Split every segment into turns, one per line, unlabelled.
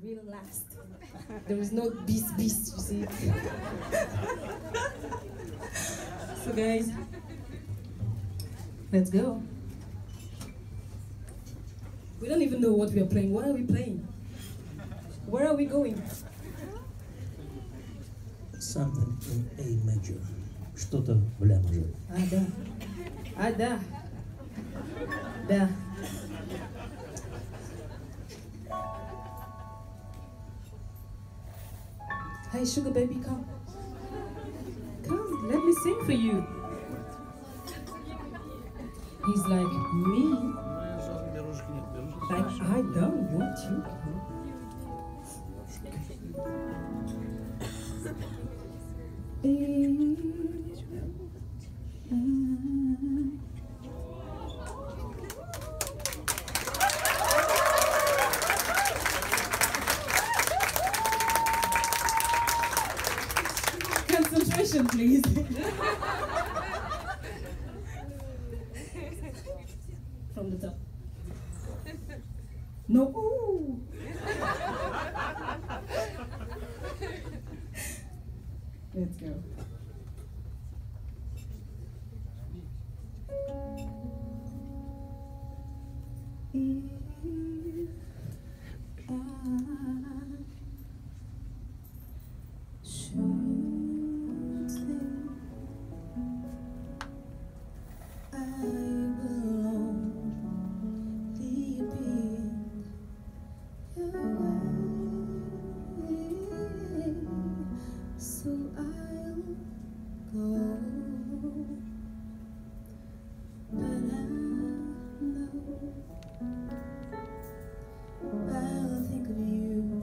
real last. There is no beast, you see. So guys, let's go. We don't even know what we are playing. What are we playing? Where are we going?
Something in A major. Что-то в ля мажоре.
Да. Да. Hey, sugar baby, come. Come, let me sing for you. He's like, me? Like, I don't want you. Concentration, please. From the top. No. Ooh. Let's go. If I should stay, I will only be your way, so I'll go, but I know I'll think of you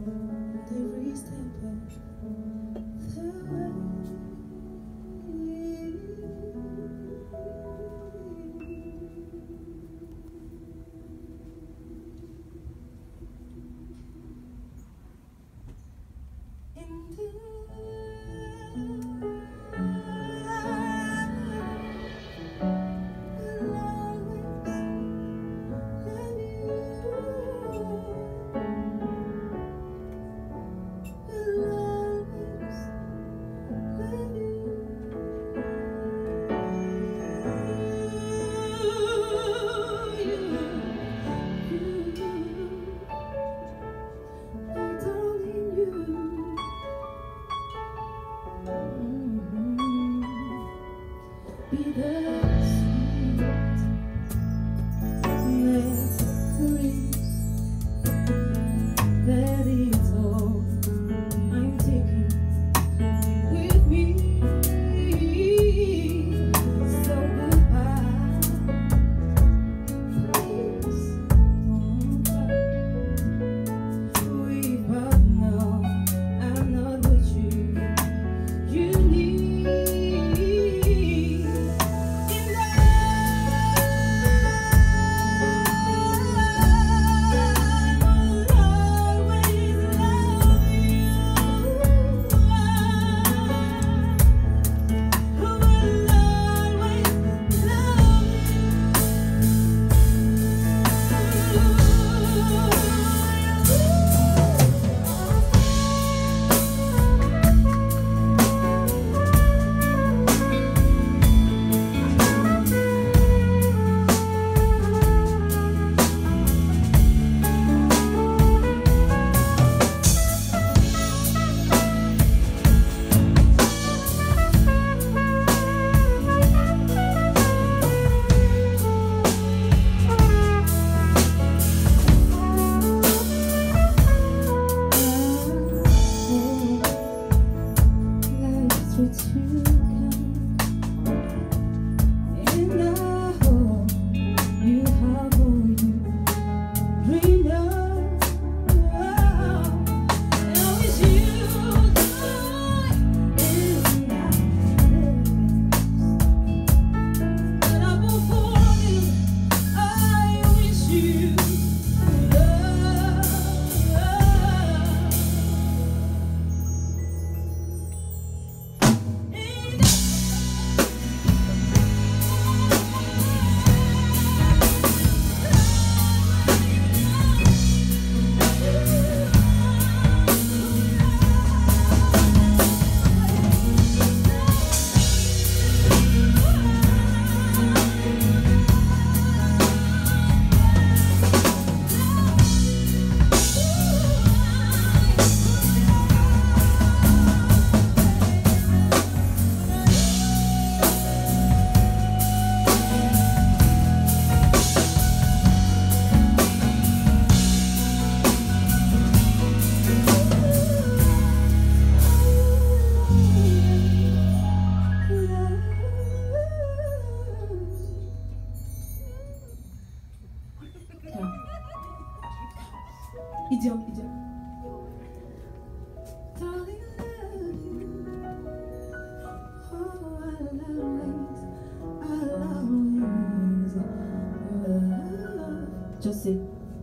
Just say.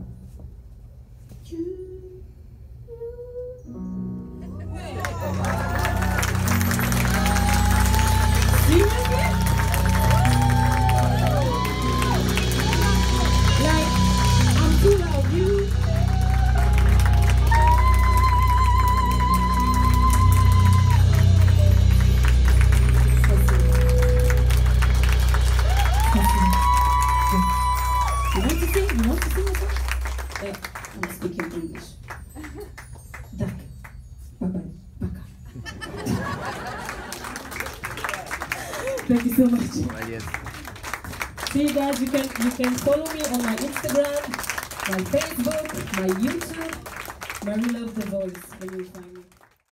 Seriously? Like, I'm too loud. You. You want to sing? You want to sing a song? I'm speaking English. Tak. Bye-bye. Baka. Thank you so much. See you guys, you can follow me on my Instagram, my Facebook, my YouTube. Mary Love the Voice when you find me.